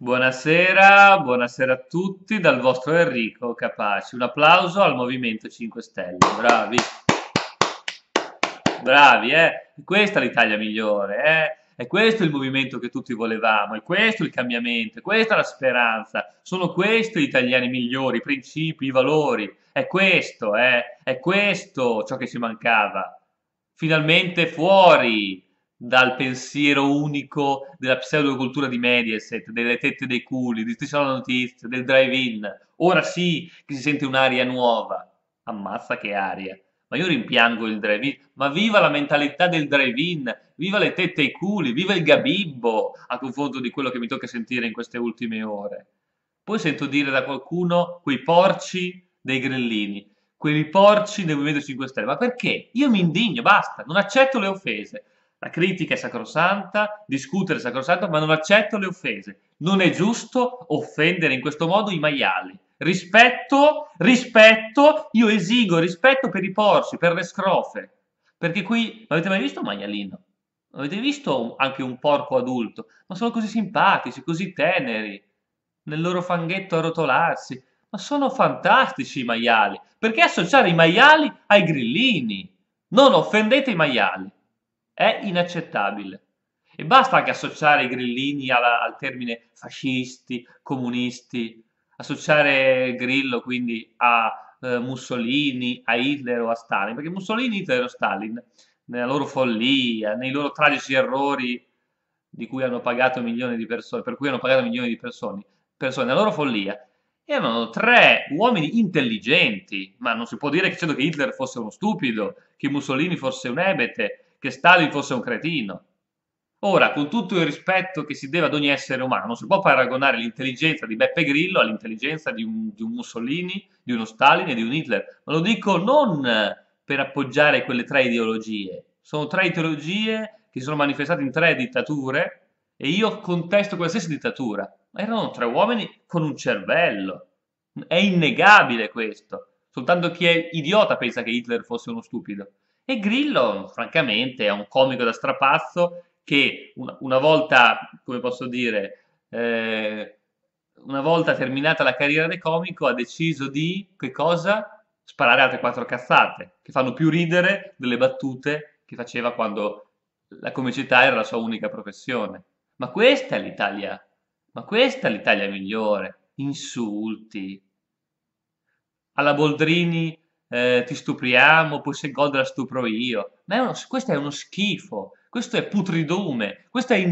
Buonasera, buonasera a tutti dal vostro Enrico Capaci. Un applauso al Movimento 5 Stelle. Bravi, bravi, eh? Questa è l'Italia migliore, eh? È questo il movimento che tutti volevamo, è questo il cambiamento, è questa la speranza. Sono questi gli italiani migliori, i principi, i valori. È questo, eh? È questo ciò che ci mancava. Finalmente fuori dal pensiero unico della pseudocultura di Mediaset, delle tette dei culi, di Striscia la notizia, del drive-in. Ora sì che si sente un'aria nuova. Ammazza che aria. Ma io rimpiango il drive-in. Ma viva la mentalità del drive-in, viva le tette e i culi, viva il gabibbo a confronto di quello che mi tocca sentire in queste ultime ore. Poi sento dire da qualcuno quei porci dei grillini, quei porci del Movimento 5 Stelle. Ma perché? Io mi indigno, basta, non accetto le offese. La critica è sacrosanta, discutere è sacrosanto, ma non accetto le offese. Non è giusto offendere in questo modo i maiali. Rispetto, rispetto, io esigo rispetto per i porci, per le scrofe. Perché qui, avete mai visto un maialino? Avete visto anche un porco adulto? Ma sono così simpatici, così teneri, nel loro fanghetto a rotolarsi. Ma sono fantastici i maiali. Perché associare i maiali ai grillini? Non offendete i maiali. È inaccettabile. E basta anche associare i grillini al termine fascisti, comunisti, associare Grillo quindi a Mussolini, a Hitler o a Stalin, perché Mussolini, Hitler o Stalin, nella loro follia, nei loro tragici errori di cui hanno pagato milioni di persone, per cui hanno pagato milioni di persone nella loro follia, erano tre uomini intelligenti, ma non si può dire che Hitler fosse uno stupido, che Mussolini fosse un ebete, che Stalin fosse un cretino. Ora, con tutto il rispetto che si deve ad ogni essere umano, non si può paragonare l'intelligenza di Beppe Grillo all'intelligenza di un Mussolini, di uno Stalin e di un Hitler. Ma lo dico non per appoggiare quelle tre ideologie. Sono tre ideologie che si sono manifestate in tre dittature e io contesto qualsiasi dittatura. Ma erano tre uomini con un cervello. È innegabile questo. Soltanto chi è idiota pensa che Hitler fosse uno stupido. E Grillo, francamente, è un comico da strapazzo che una volta, come posso dire, una volta terminata la carriera del comico, ha deciso di, che cosa? Sparare altre quattro cazzate, che fanno più ridere delle battute che faceva quando la comicità era la sua unica professione. Ma questa è l'Italia, ma questa è l'Italia migliore. Insulti, alla Boldrini ti stupriamo, poi se gol la stupro io. Questo è uno schifo, questo è putridume,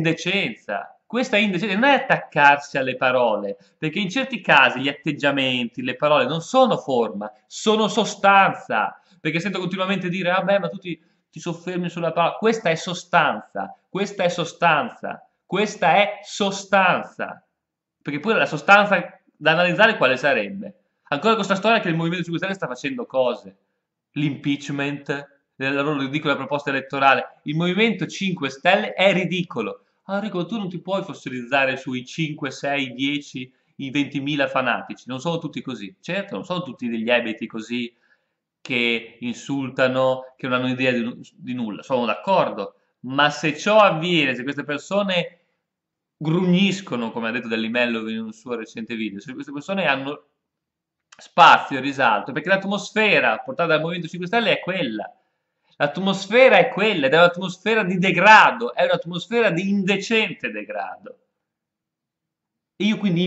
questa è indecenza, non è attaccarsi alle parole, perché in certi casi gli atteggiamenti, le parole non sono forma, sono sostanza, perché sento continuamente dire, ah beh, ma ti soffermi sulla parola, questa è sostanza, questa è sostanza, questa è sostanza, perché poi la sostanza da analizzare quale sarebbe? Ancora questa storia che il Movimento 5 Stelle sta facendo cose. L'impeachment, la loro ridicola proposta elettorale. Il Movimento 5 Stelle è ridicolo. Ah, Enrico, tu non ti puoi fossilizzare sui 5, 6, 10, i 20.000 fanatici. Non sono tutti così. Certo, non sono tutti degli ebeti così che insultano, che non hanno idea di nulla. Sono d'accordo. Ma se ciò avviene, se queste persone grugniscono, come ha detto Dellimello in un suo recente video, se queste persone hanno spazio e risalto, perché l'atmosfera portata dal Movimento 5 Stelle è quella. L'atmosfera è quella, ed è un'atmosfera di degrado, è un'atmosfera di indecente degrado. E io quindi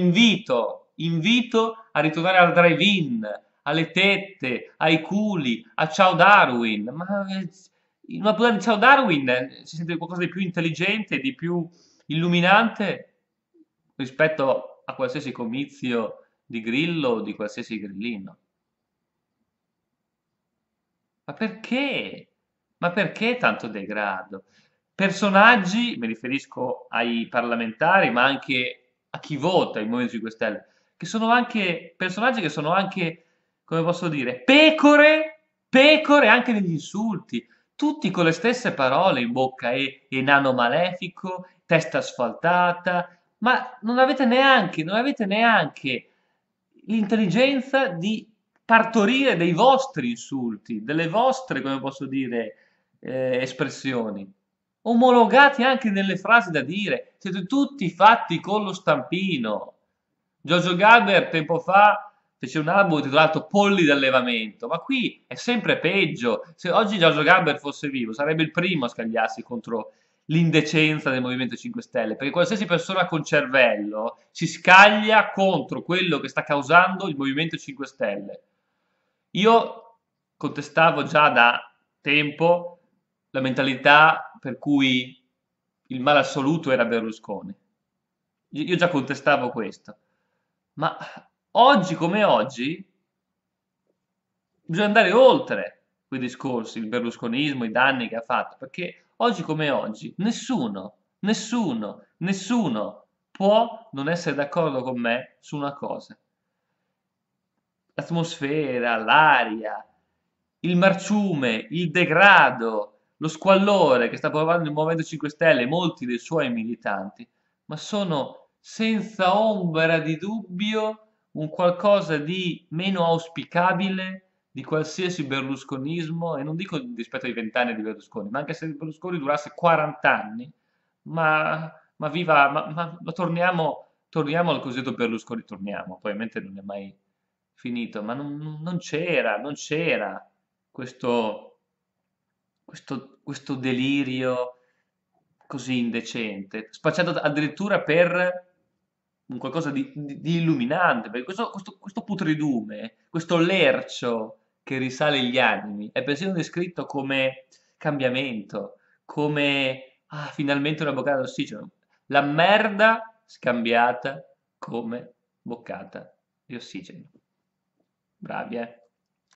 invito a ritornare al drive-in, alle tette, ai culi, a Ciao Darwin. Ma in una puntata di Ciao Darwin si sente qualcosa di più intelligente, di più illuminante rispetto a qualsiasi comizio di Grillo o di qualsiasi grillino. Ma perché? Ma perché tanto degrado? Personaggi, mi riferisco ai parlamentari, ma anche a chi vota il Movimento 5 Stelle, che sono anche personaggi che sono anche, come posso dire, pecore anche negli insulti, tutti con le stesse parole in bocca, e nano malefico, testa asfaltata, ma non avete neanche l'intelligenza di partorire dei vostri insulti, delle vostre, come posso dire, espressioni. omologati anche nelle frasi da dire, siete tutti fatti con lo stampino. Giorgio Gaber tempo fa fece un album intitolato Polli d'allevamento, ma qui è sempre peggio. Se oggi Giorgio Gaber fosse vivo, sarebbe il primo a scagliarsi contro l'indecenza del Movimento 5 Stelle, perché qualsiasi persona con cervello si scaglia contro quello che sta causando il Movimento 5 Stelle. Io contestavo già da tempo la mentalità per cui il male assoluto era Berlusconi. Io già contestavo questo. Ma oggi come oggi bisogna andare oltre quei discorsi, il berlusconismo, i danni che ha fatto, perché oggi come oggi nessuno può non essere d'accordo con me su una cosa. L'atmosfera, l'aria, il marciume, il degrado, lo squallore che sta provando il Movimento 5 Stelle e molti dei suoi militanti, ma sono senza ombra di dubbio un qualcosa di meno auspicabile di qualsiasi berlusconismo, e non dico rispetto ai 20 anni di Berlusconi, ma anche se Berlusconi durasse 40 anni, ma viva, ma torniamo al cosiddetto Berlusconi, torniamo, poi ovviamente non è mai finito, ma non c'era questo, questo delirio così indecente, spacciato addirittura per un qualcosa di illuminante, perché questo putridume, questo lercio che risale gli animi, è persino descritto come cambiamento, come finalmente una boccata d'ossigeno. La merda scambiata come boccata di ossigeno. Bravi, eh?